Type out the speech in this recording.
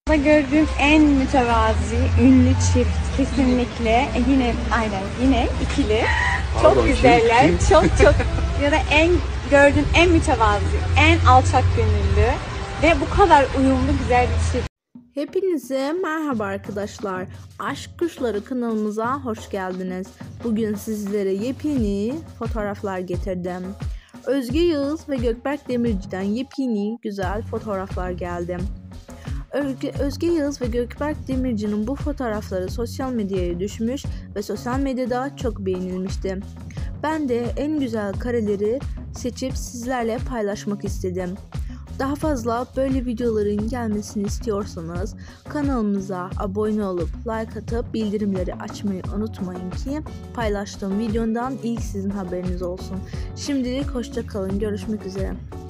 Gördüğüm en mütevazi ünlü çift kesinlikle yine ikili. Çok Pardon, güzeller. kim? Çok ya da gördüğüm en mütevazi, en alçak gönüllü ve bu kadar uyumlu güzel bir çift. Hepinize merhaba arkadaşlar. Aşk Kuşları kanalımıza hoş geldiniz. Bugün sizlere yepyeni fotoğraflar getirdim. Özge Yağız ve Gökberk Demirci'den yepyeni güzel fotoğraflar geldi. Özge Yağız ve Gökberk Demirci'nin bu fotoğrafları sosyal medyaya düşmüş ve sosyal medyada çok beğenilmişti. Ben de en güzel kareleri seçip sizlerle paylaşmak istedim. Daha fazla böyle videoların gelmesini istiyorsanız kanalımıza abone olup like atıp bildirimleri açmayı unutmayın ki paylaştığım videodan ilk sizin haberiniz olsun. Şimdilik hoşça kalın, görüşmek üzere.